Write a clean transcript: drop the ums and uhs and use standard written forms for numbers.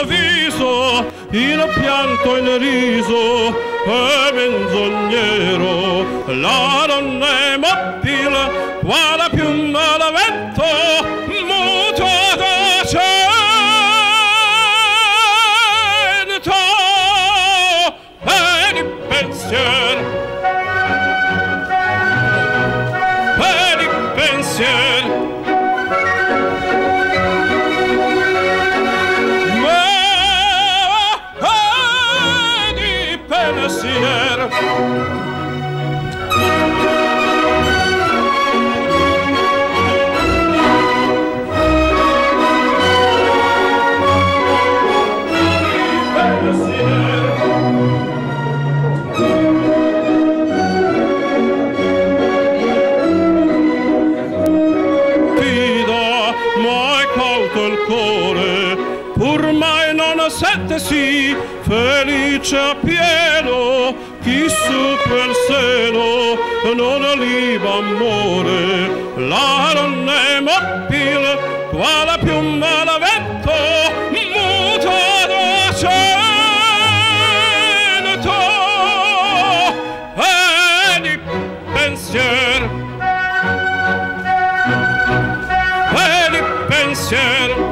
viso, il pianto in riso è menzognero. La donna è mobile, quale piuma da vento, muta da cento e di pensiero, e di pensiero. Sì, felice a pieno, chi su quel seno non oliva amore. La donna è mobile, quale piuma da vento, muta da cento e di pensiero, e di pensiero.